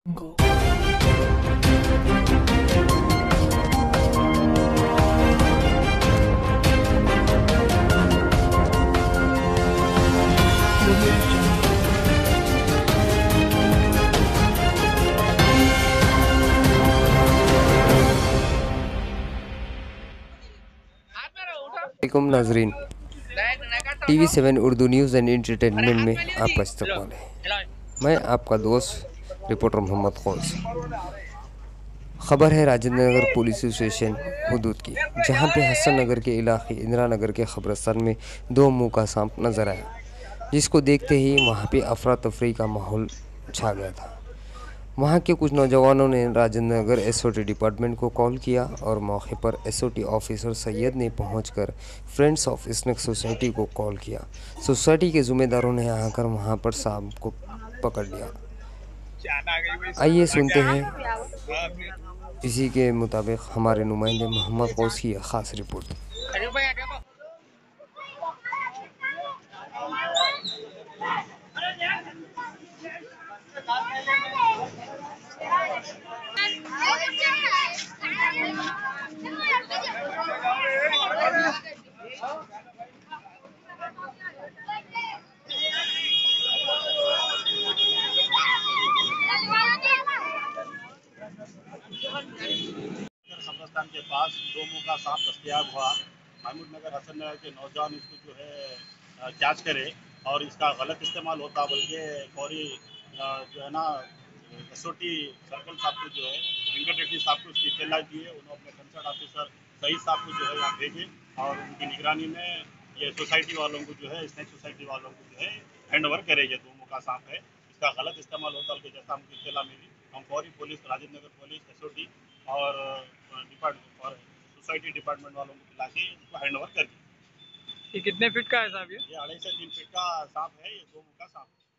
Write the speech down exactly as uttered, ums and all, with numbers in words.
Go. वालेकुम नाजरीन। TV seven Urdu news and entertainment में आपका इस्तकबाल है। मैं आपका दोस्त रिपोर्टर मोहम्मद खौस। ख़बर है राजेंद्र नगर पुलिस स्टेशन हदूद की, जहां पे हसन नगर के इलाके इंदिरा नगर के कब्रिस्तान में दो मुंह का सांप नज़र आया, जिसको देखते ही वहां पे अफरा तफरी का माहौल छा गया था। वहाँ के कुछ नौजवानों ने राजेंद्र नगर एसओटी डिपार्टमेंट को कॉल किया और मौके पर एसओटी ऑफिसर सैयद ने पहुंचकर फ्रेंड्स ऑफ स्नेक सोसाइटी को कॉल किया। सोसाइटी के ज़िम्मेदारों ने आकर वहां पर सांप को पकड़ लिया। आइए सुनते हैं इसी के मुताबिक हमारे नुमाइंदे मोहम्मद गौस की ख़ास रिपोर्ट। कब्रस्तान के पास दो मुंह का सांप दस्तयाब हुआ। महमूद नगर हसन नगर के नौजवान इसको जो है कैच करे और इसका गलत इस्तेमाल होता, बल्कि फौरी जो है ना एस ओ टी सर्कल साहब को जो है वेंकट रेड्डी साहब को उसकी इत्तला दिए। उन्होंने अपने कंसर्न ऑफिसर सईद साहब को जो है यहाँ भेजे और उनकी निगरानी में ये सोसाइटी वालों को जो है स्नैक सोसाइटी वालों को जो है हैंड ओवर करे। ये दो मुंह का सांप है, इसका गलत इस्तेमाल होता है। जैसा हमको इत्तला मिली, हम फौरी police Rajendra Nagar police S O T और डिपार्टमेंट और सोसाइटी डिपार्टमेंट वालों को खिला के इसको हैंड ओवर कर दिया। ये कितने फीट का है साहब? ये ये अढ़ाई से तीन फीट का सांप है, ये दो मुंह का सांप है।